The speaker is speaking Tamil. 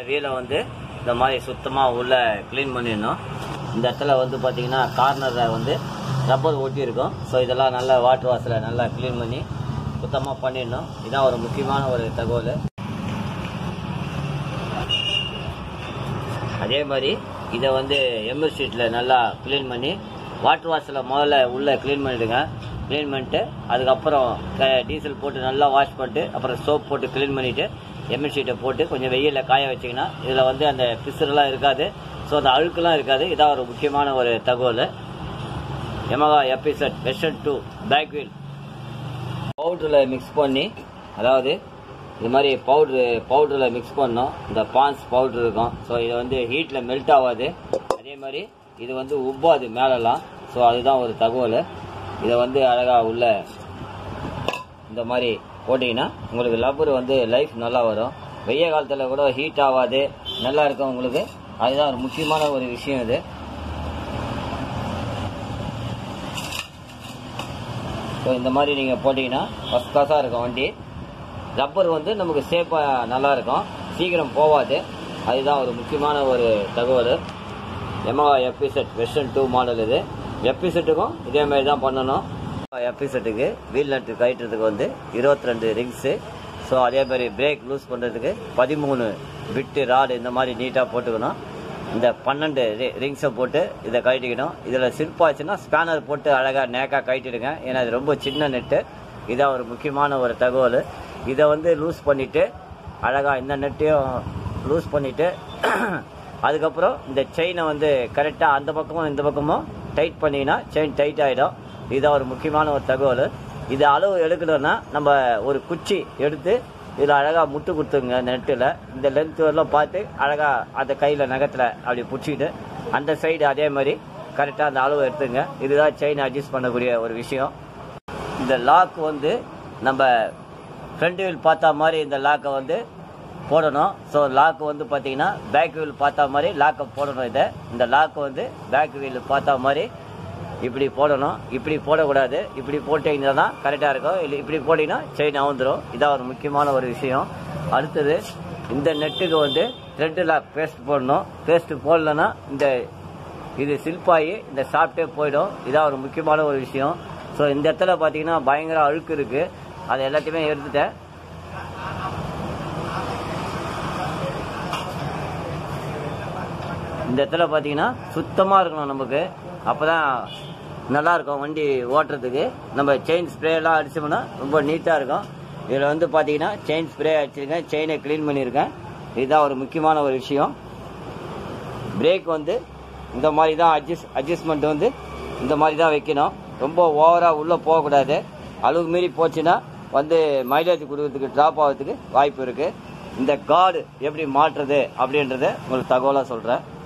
வீலை வந்து இந்த மாதிரி சுத்தமாக உள்ள க்ளீன் பண்ணிடணும். இந்த இடத்துல வந்து பார்த்தீங்கன்னா கார்னரில் வந்து ரப்பர் ஒட்டி இருக்கும். ஸோ இதெல்லாம் நல்லா வாட்டர் வாஷில் நல்லா க்ளீன் பண்ணி சுத்தமாக பண்ணிடணும். இதான் ஒரு முக்கியமான ஒரு தகவல். அதே மாதிரி இதை வந்து எம்எல் ஷீட்டில் நல்லா க்ளீன் பண்ணி வாட்டர் வாஷில் முதல்ல உள்ளே க்ளீன் பண்ணிவிடுங்க. க்ளீன் பண்ணிட்டு அதுக்கப்புறம் டீசல் போட்டு நல்லா வாஷ் பண்ணிட்டு அப்புறம் சோப் போட்டு க்ளீன் பண்ணிவிட்டு எம்எல் ஷீட்டை போட்டு கொஞ்சம் வெயிலில் காய வச்சிங்கன்னா இதில் வந்து அந்த பிசுரெல்லாம் இருக்காது. ஸோ அந்த அழுக்கெல்லாம் இருக்காது. இதான் ஒரு முக்கியமான ஒரு தகவல். Yamaha FZ version 2 back wheel பவுடரில் மிக்ஸ் பண்ணி, அதாவது இது மாதிரி பவுடரில் மிக்ஸ் பண்ணோம். இந்த பான்ஸ் பவுடர் இருக்கும். ஸோ இது வந்து ஹீட்டில் மெல்ட் ஆகாது. அதே மாதிரி இது வந்து உப்பாது மேலெல்லாம். ஸோ அதுதான் ஒரு தகவல். இதை வந்து அழகாக உள்ள இந்த மாதிரி போட்டிங்கன்னா உங்களுக்கு ரப்பர் வந்து லைஃப் நல்லா வரும். வெய்ய காலத்தில் கூட ஹீட் ஆகாது, நல்லா இருக்கும் உங்களுக்கு. அதுதான் ஒரு முக்கியமான ஒரு விஷயம் இது. ஸோ இந்த மாதிரி நீங்கள் போட்டிங்கன்னா ஃபஸ்ட் கிளாஸாக இருக்கும் வண்டி. ரப்பர் வந்து நமக்கு சேஃபாக நல்லாயிருக்கும், சீக்கிரம் போகாது. அதுதான் ஒரு முக்கியமான ஒரு தகவல். Yamaha FZ வெர்ஷன் 2 மாடல் இது. FZக்கும் இதே மாதிரி தான் பண்ணணும். FZக்கு வீல் நட்டு கட்டுறதுக்கு வந்து 22 ரிங்ஸு. ஸோ அதே மாதிரி பிரேக் லூஸ் பண்ணுறதுக்கு 13 பிட்டு ராடு இந்த மாதிரி நீட்டாக போட்டுக்கணும். இந்த 12 ரிங்ஸை போட்டு இதை கட்டிக்கணும். இதில் சில்பாச்சுன்னா ஸ்பேனர் போட்டு அழகாக நேக்காக கட்டிடுங்க. ஏன்னா இது ரொம்ப சின்ன நெட்டு. இதான் ஒரு முக்கியமான ஒரு தகவல். இதை வந்து லூஸ் பண்ணிவிட்டு அழகாக இந்த நெட்டையும் லூஸ் பண்ணிவிட்டு அதுக்கப்புறம் இந்த செயினை வந்து கரெக்டாக அந்த பக்கமும் இந்த பக்கமும் டைட் பண்ணிங்கன்னா செயின் டைட் ஆகிடும். இதுதான் ஒரு முக்கியமான ஒரு தகவல். இது அளவு எடுக்கணும்னா நம்ம ஒரு குச்சி எடுத்து இதில் அழகாக முட்டு கொடுத்துங்க. நெட்டில் இந்த லென்த் வரலாம் பார்த்து அழகாக அந்த கையில் நகத்தில் அப்படி பிடிச்சிக்கிட்டு அந்த சைடு அதே மாதிரி கரெக்டாக அந்த அளவு எடுத்துங்க. இதுதான் செயின் அட்ஜஸ்ட் பண்ணக்கூடிய ஒரு விஷயம். இந்த லாக் வந்து நம்ம ஃப்ரண்ட் வீல் பார்த்தா மாதிரி இந்த லாக்கை வந்து போடணும். ஸோ லாக்கு வந்து பார்த்தீங்கன்னா பேக் வீல் பார்த்தா மாதிரி லாக்கை போடணும். இந்த லாக்கு வந்து பேக் வீல் பார்த்தா மாதிரி இப்படி போடணும். இப்படி போடக்கூடாது. இப்படி போட்டிங்கன்னா தான் கரெக்டாக இருக்கும். இல்லை இப்படி போட்டிங்கன்னா செயின் அவுந்துடும். இதான் ஒரு முக்கியமான ஒரு விஷயம். அடுத்தது இந்த நெட்டுக்கு வந்து த்ரெட்டு லாக் பேஸ்ட் போடணும். பேஸ்ட்டு போடலன்னா இது சில்பாகி இந்த சாப்பிட்டே போயிடும். இதான் ஒரு முக்கியமான ஒரு விஷயம். ஸோ இந்த இடத்துல பார்த்தீங்கன்னா பயங்கர அழுக்கு இருக்குது. அதை எல்லாத்தையுமே எடுத்துட்டேன். இந்த இடத்துல பார்த்தீங்கன்னா சுத்தமாக இருக்கணும் நமக்கு. அப்போ தான் நல்லாயிருக்கும் வண்டி ஓட்டுறதுக்கு. நம்ம செயின் ஸ்ப்ரேலாம் அடிச்சோம்னா ரொம்ப நீட்டாக இருக்கும். இதில் வந்து பார்த்தீங்கன்னா செயின் ஸ்ப்ரே அடிச்சிருக்கேன், செயினை க்ளீன் பண்ணியிருக்கேன். இதுதான் ஒரு முக்கியமான ஒரு விஷயம். பிரேக் வந்து இந்த மாதிரி தான் அட்ஜஸ்ட்மெண்ட் வந்து இந்த மாதிரி தான் வைக்கணும். ரொம்ப ஓவராக உள்ளே போகக்கூடாது. அளவுக்கு மீறி போச்சுன்னா வந்து மைலேஜ் கொடுக்கறதுக்கு ட்ராப் ஆகிறதுக்கு வாய்ப்பு இருக்குது. இந்த கார்டு எப்படி மாற்றுறது அப்படின்றத உங்களுக்கு தகவலாக சொல்கிறேன்.